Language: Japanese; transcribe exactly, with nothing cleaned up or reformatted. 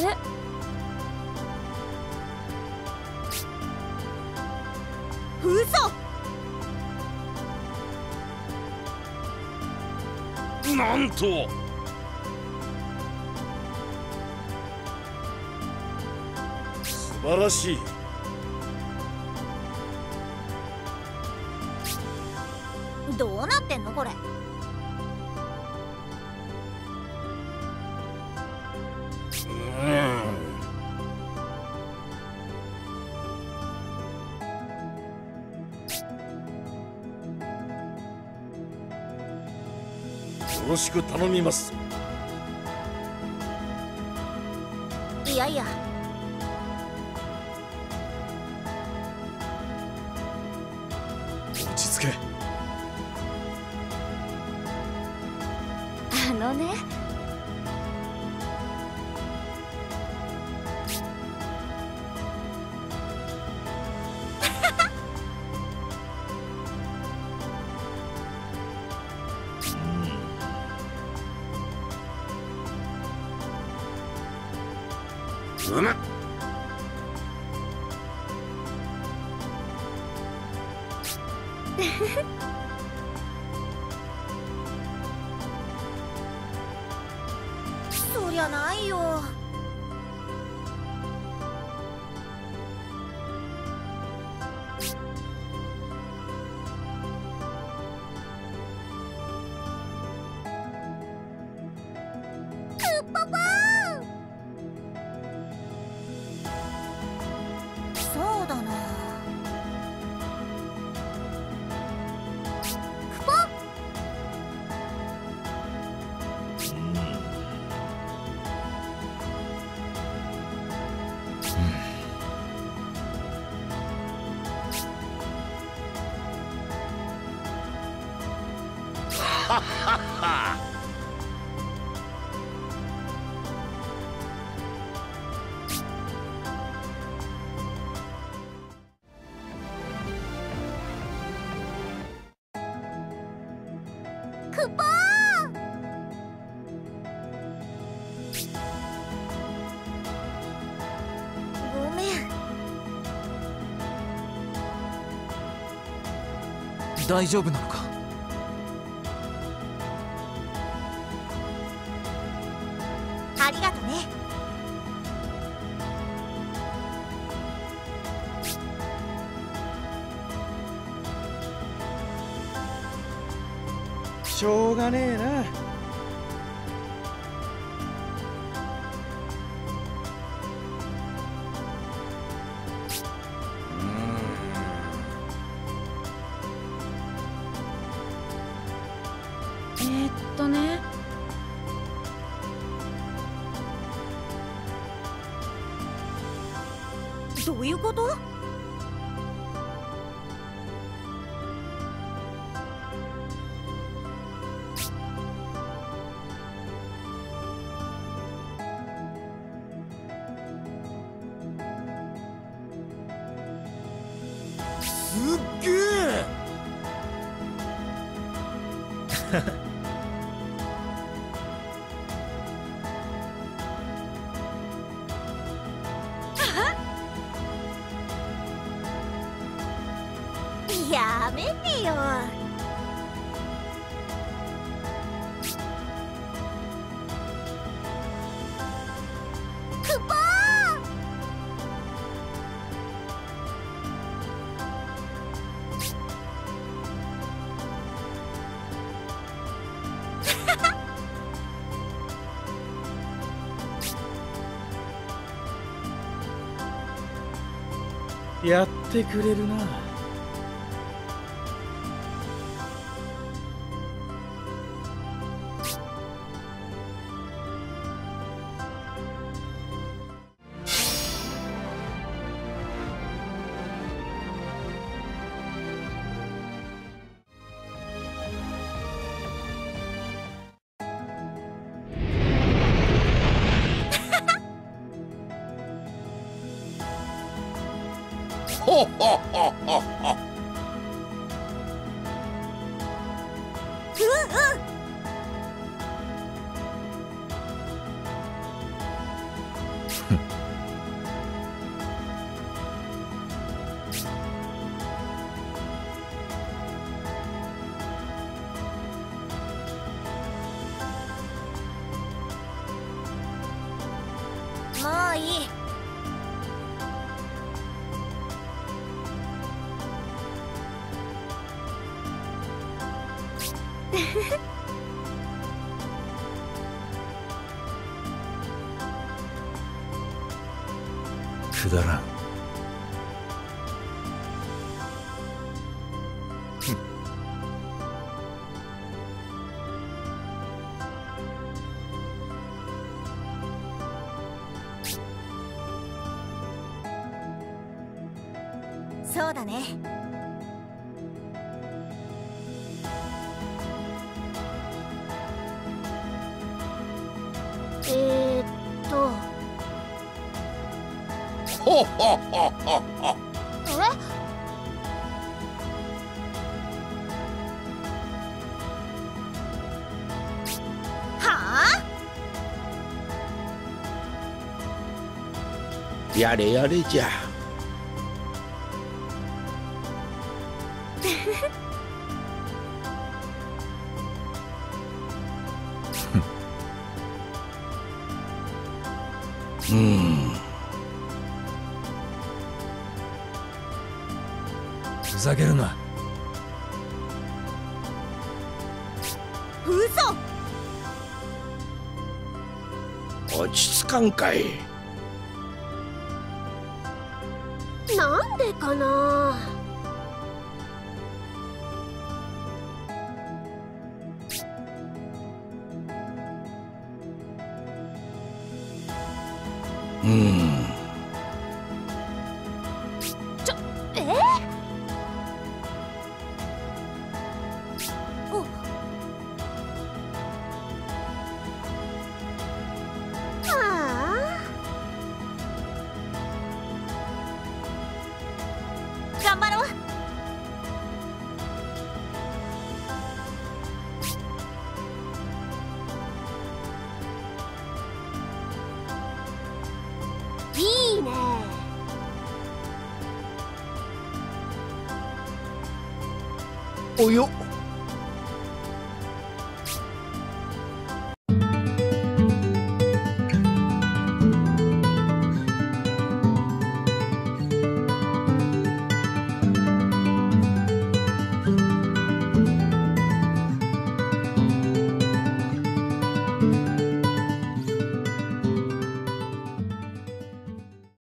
え、 嘘。 なんと素晴らしい。 どうなってんのこれ。 よろしく頼みますぞ。 いやいや、 落ち着け。 あのね、 うむ。 そりゃないよ。そうだな。クポ。 はっはっは。 クポ。ごめん。 大丈夫なのか？ ありがとね。 しょうがねえな。 えー、っとね、 どういうこと？ すっげえ。 やめてよ。クポやってくれるな。 ほっほっほっほっほ。 くだらん。 そうだね。えー、っとほほほほほ。 えはあ。 やれやれじゃ。うん。 ふざけるな。 嘘。 落ち着かんかい。 なんでかな。 うん。 ちょ、えー、おはあ。頑張ろう。いいね。 およ。